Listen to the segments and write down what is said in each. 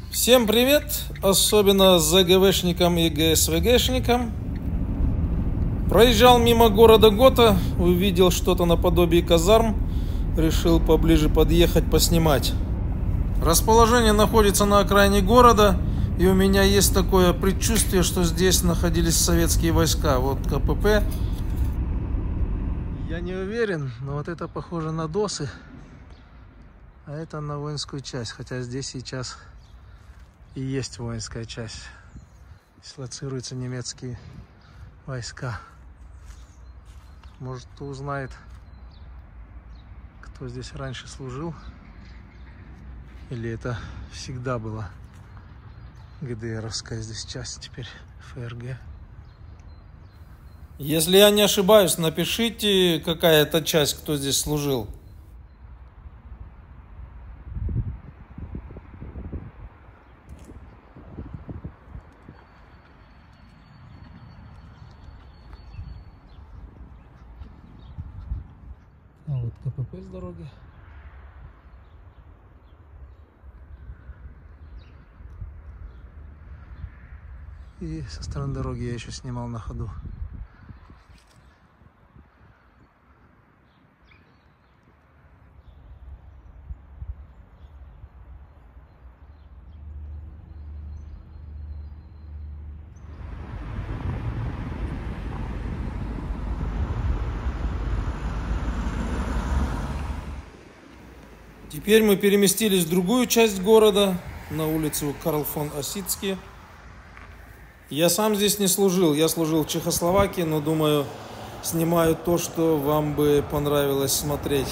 Всем привет, особенно ЗГВшникам и ГСВГшникам. Проезжал мимо города Гота, увидел что-то наподобие казарм, решил поближе подъехать поснимать. Расположение находится на окраине города, и у меня есть такое предчувствие, что здесь находились советские войска. Вот КПП. Я не уверен, но вот это похоже на ДОСы, а это на воинскую часть, хотя здесь сейчас и есть воинская часть. Дислоцируются немецкие войска. Может, кто узнает, кто здесь раньше служил, или это всегда была ГДРовская здесь часть, теперь ФРГ. Если я не ошибаюсь, напишите, какая это часть, кто здесь служил. А вот КПП с дороги. И со стороны дороги я еще снимал на ходу. Теперь мы переместились в другую часть города, на улицу Карл фон Осицкий. Я сам здесь не служил, я служил в Чехословакии, но думаю, снимаю то, что вам бы понравилось смотреть.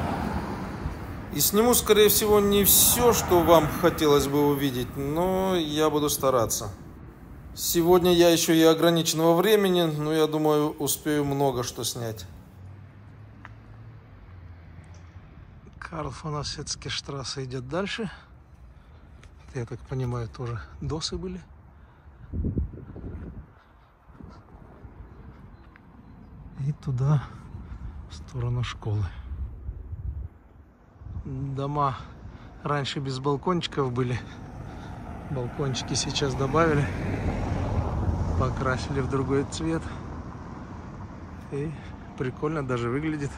И сниму, скорее всего, не все, что вам хотелось бы увидеть, но я буду стараться. Сегодня я еще и ограниченного времени, но я думаю, успею много что снять. Карл фон Осицкий штрассе идет дальше. Я так понимаю, тоже ДОСы были. И туда, в сторону школы. Дома раньше без балкончиков были. Балкончики сейчас добавили. Покрасили в другой цвет. И прикольно даже выглядит.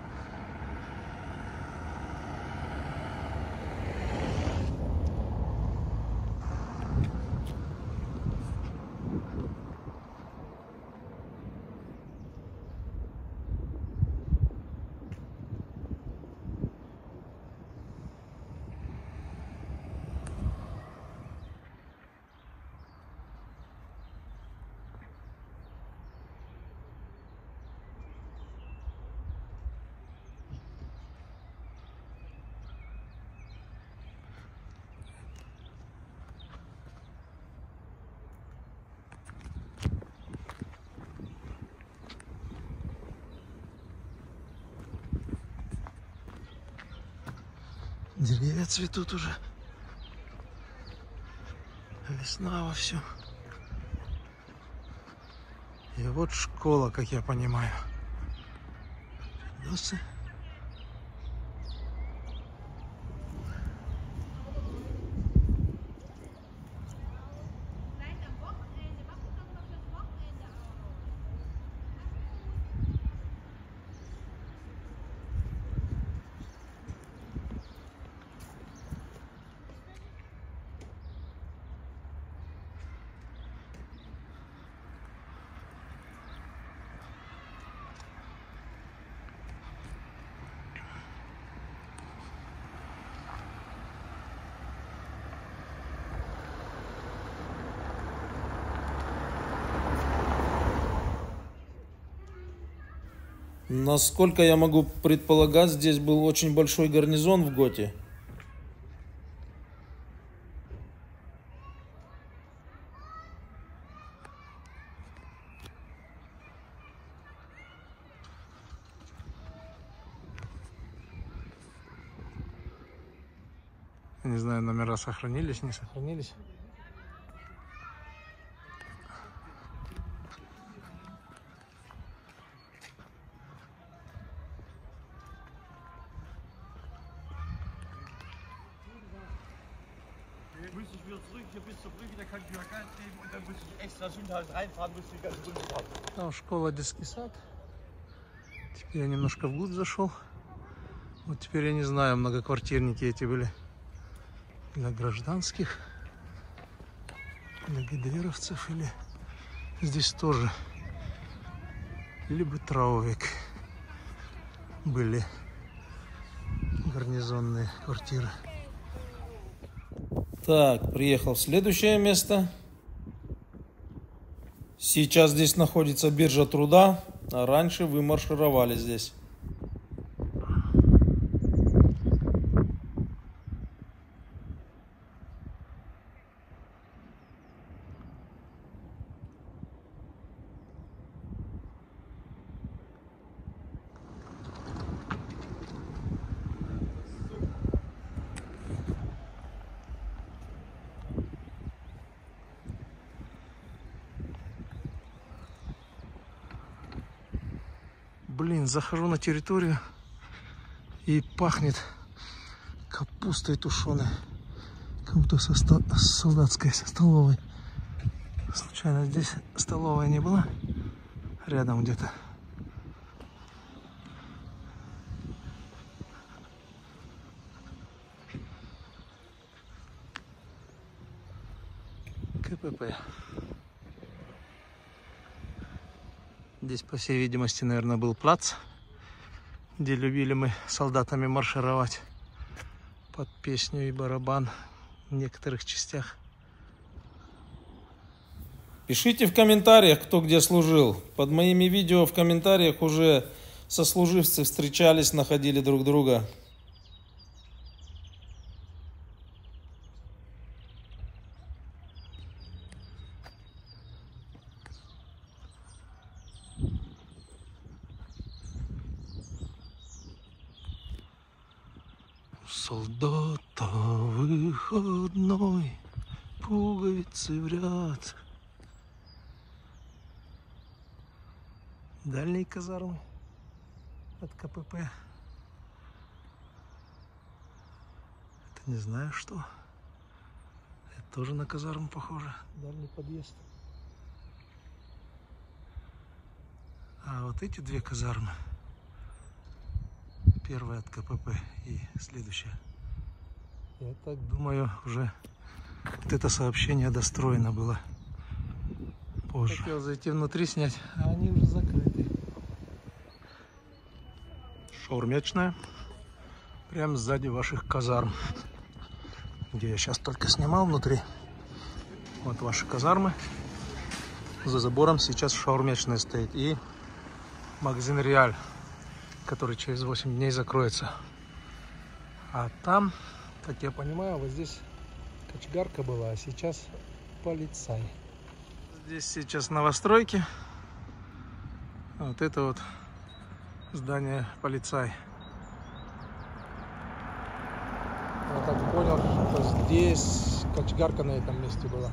Деревья цветут уже. Весна вовсю. И вот школа, как я понимаю. ДОСы. Насколько я могу предполагать, здесь был очень большой гарнизон в Готе. Не знаю, номера сохранились, не сохранились. müsste ich wieder zurück hier bis zur Brücke, da kann ich wieder Gas geben und dann muss ich extra Sündhaus reinfahren, muss die ganze Runde fahren. Там школа, детский сад. Теперь я немножко вглубь зашел. Вот теперь я не знаю, многоквартирники эти были для гражданских, для ГДРовцев, или здесь тоже либо Траувик были гарнизонные квартиры. Так, приехал в следующее место. Сейчас здесь находится биржа труда, а раньше вы маршировали здесь. Блин, захожу на территорию и пахнет капустой тушеной. Как будто со солдатской, со столовой. Случайно здесь столовая не была? Рядом где-то. КПП. Здесь, по всей видимости, наверное, был плац, где любили мы солдатами маршировать под песню и барабан в некоторых частях. Пишите в комментариях, кто где служил. Под моими видео в комментариях уже сослуживцы встречались, находили друг друга. Солдата выходной, пуговицы в ряд. Дальние казармы от КПП. Это не знаю что. Это тоже на казарму похоже. Дальний подъезд. А вот эти две казармы. Первая от КПП и следующая. Я так думаю, уже вот это сообщение достроено было позже. Хотел зайти внутри снять, а они уже закрыты. Шаурмячная. Прямо сзади ваших казарм. Где я сейчас только снимал внутри. Вот ваши казармы. За забором сейчас шаурмячная стоит. И магазин Реаль, который через 8 дней закроется. А там, как я понимаю, вот здесь кочегарка была, а сейчас полицай. Здесь сейчас новостройки. Вот это вот здание полицай. Я так понял, что здесь кочегарка на этом месте была.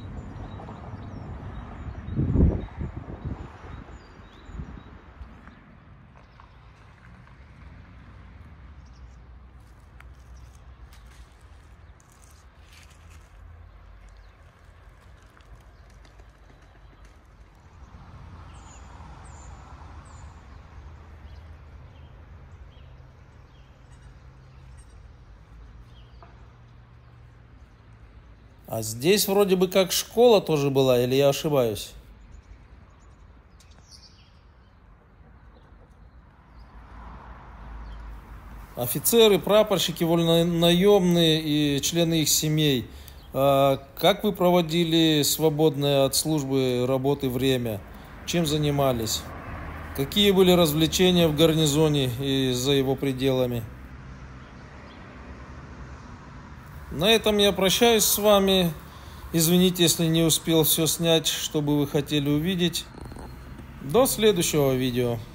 А здесь вроде бы как школа тоже была, или я ошибаюсь? Офицеры, прапорщики, вольнонаемные и члены их семей. Как вы проводили свободное от службы работы время? Чем занимались? Какие были развлечения в гарнизоне и за его пределами? На этом я прощаюсь с вами. Извините, если не успел все снять, что бы вы хотели увидеть. До следующего видео.